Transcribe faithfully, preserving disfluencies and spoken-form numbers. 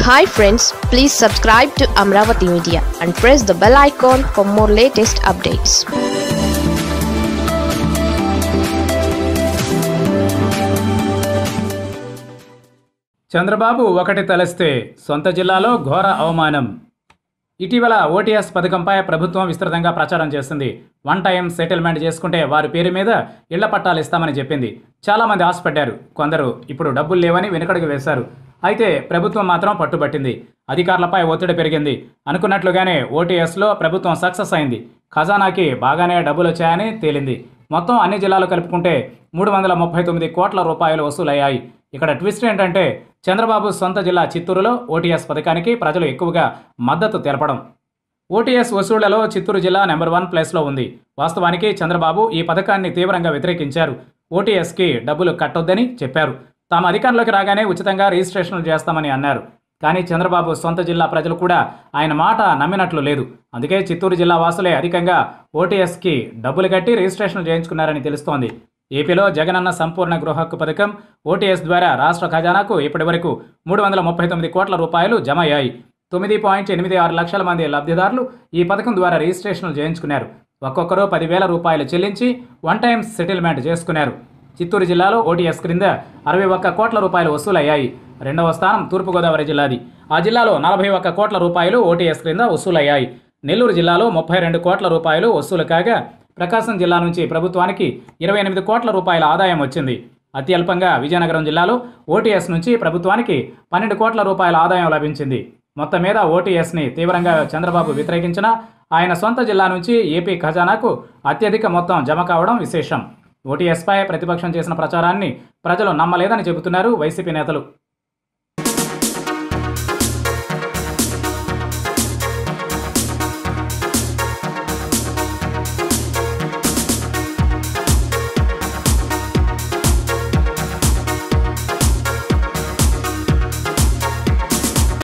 Hi friends, please subscribe to Amaravathi Media and press the bell icon for more latest updates. Chandrababu ఒకటి తలస్తే సొంత జిల్లాలో ఘోర అవమానం. ఇటీవల ఓటీఎస్ పథకంపై ప్రభుత్వం విస్తృతంగా ప్రచారం చేసింది. వన్ టైం సెటిల్మెంట్ చేసుకుంటే వారి పేరు మీద ఇళ్ల పట్టాలు ఇస్తామని చెప్పింది. చాలామంది ఆశపడ్డారు. కొందరు ఇప్పుడు డబ్బులు లేవని వెనుకడుగు వేశారు. అయితే ప్రభుత్వం మాత్రం పట్టుబట్టింది. అధికారులపై ఒత్తిడి పెరిగింది. అనుకున్నట్లుగానే ఓటీఎస్లో ప్రభుత్వం సక్సెస్ అయింది. ఖజానాకి బాగానే డబ్బులు వచ్చాయని తేలింది. మొత్తం అన్ని జిల్లాలు కలుపుకుంటే మూడు వందల ముప్పై తొమ్మిది కోట్ల రూపాయలు వసూలయ్యాయి. ఇక్కడ ట్విస్ట్ ఏంటంటే చంద్రబాబు సొంత జిల్లా చిత్తూరులో ఓటీఎస్ పథకానికి ప్రజలు ఎక్కువగా మద్దతు తెలపడం. ఓటీఎస్ వసూళ్లలో చిత్తూరు జిల్లా నెంబర్ వన్ ప్లేస్లో ఉంది. వాస్తవానికి చంద్రబాబు ఈ పథకాన్ని తీవ్రంగా వ్యతిరేకించారు. ఓటీఎస్కి డబ్బులు కట్టొద్దని చెప్పారు. తాము అధికారంలోకి రాగానే ఉచితంగా రిజిస్ట్రేషన్లు చేస్తామని అన్నారు. కానీ చంద్రబాబు సొంత జిల్లా ప్రజలు కూడా ఆయన మాట నమ్మినట్లు లేదు. అందుకే చిత్తూరు జిల్లా వాసులే అధికంగా ఓటీఎస్కి డబ్బులు కట్టి రిజిస్ట్రేషన్లు చేయించుకున్నారని తెలుస్తోంది. ఏపీలో జగనన్న సంపూర్ణ గృహక్కు పథకం ఓటీఎస్ ద్వారా రాష్ట్ర ఖజానాకు ఇప్పటి వరకు మూడు వందల ముప్పై తొమ్మిది కోట్ల రూపాయలు జమ అయ్యాయి. తొమ్మిది పాయింట్ ఎనిమిది ఆరు లక్షల మంది లబ్ధిదారులు ఈ పథకం ద్వారా రిజిస్ట్రేషన్లు చేయించుకున్నారు. ఒక్కొక్కరు పదివేల రూపాయలు చెల్లించి వన్ టైం సెటిల్మెంట్ చేసుకున్నారు. చిత్తూరు జిల్లాలో ఓటీఎస్ క్రింద అరవై ఒక్క కోట్ల రూపాయలు వసూలయ్యాయి. రెండవ స్థానం తూర్పుగోదావరి జిల్లాది. ఆ జిల్లాలో నలభై ఒక్క కోట్ల రూపాయలు ఓటీఎస్ క్రింద వసూలయ్యాయి. నెల్లూరు జిల్లాలో ముప్పై రెండు కోట్ల రూపాయలు వసూలు కాగా ప్రకాశం జిల్లా నుంచి ప్రభుత్వానికి ఇరవై ఎనిమిది కోట్ల రూపాయల ఆదాయం వచ్చింది. అత్యల్పంగా విజయనగరం జిల్లాలో ఓటీఎస్ నుంచి ప్రభుత్వానికి పన్నెండు కోట్ల రూపాయల ఆదాయం లభించింది. మొత్తం మీద ఓటీఎస్ని తీవ్రంగా చంద్రబాబు వ్యతిరేకించినా ఆయన సొంత జిల్లా నుంచి ఏపీ ఖజానాకు అత్యధిక మొత్తం జమ కావడం విశేషం. ఓటీఎస్పై ప్రతిపక్షం చేసిన ప్రచారాన్ని ప్రజలు నమ్మలేదని చెబుతున్నారు వైసీపీ నేతలు.